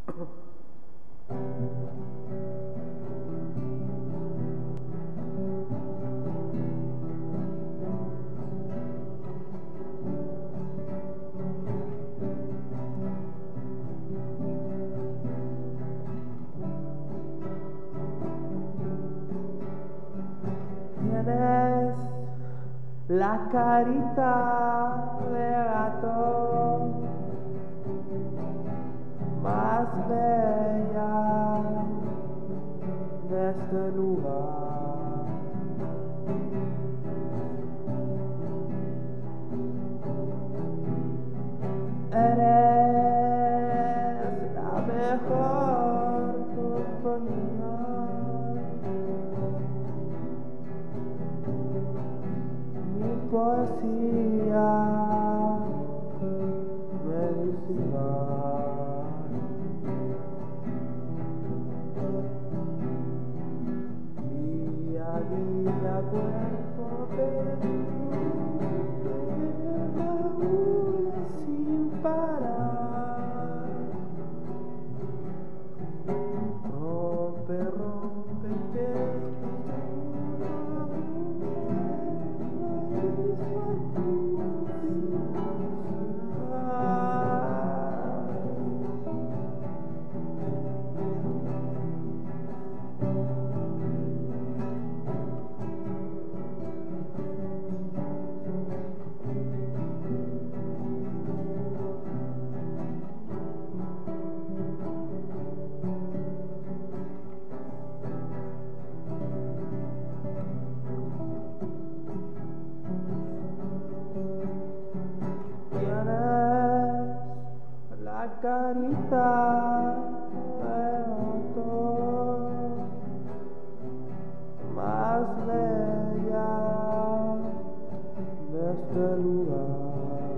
Tienes la carita de gato más bella de este lugar. Eres la mejor compañía. Mi poesía medicinal. Día a día, cuerpo sin parar. Rompe, rompe, la carita de gato más bella de este lugar.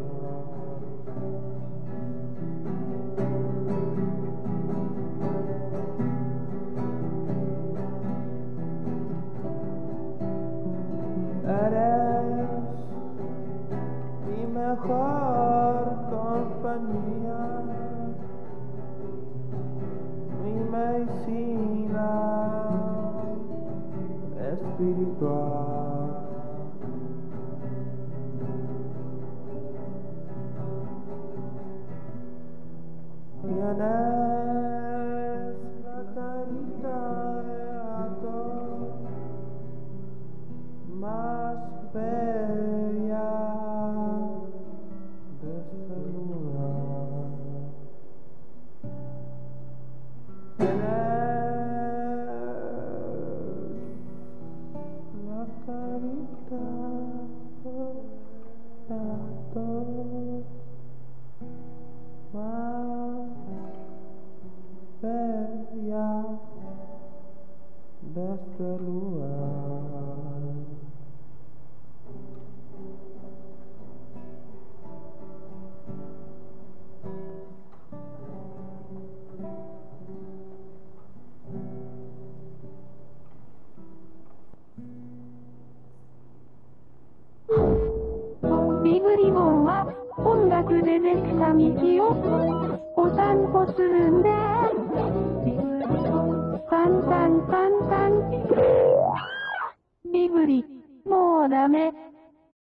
Eres mi mejor compañía, mi medicina espiritual. Tienes la carita de gato más bella de este lugar. Tienes la carita de gato más bella de este lugar. ビブリボンは音楽でできた道をお散歩するんで、タンタンタンタン。ビブリ、もうダメ。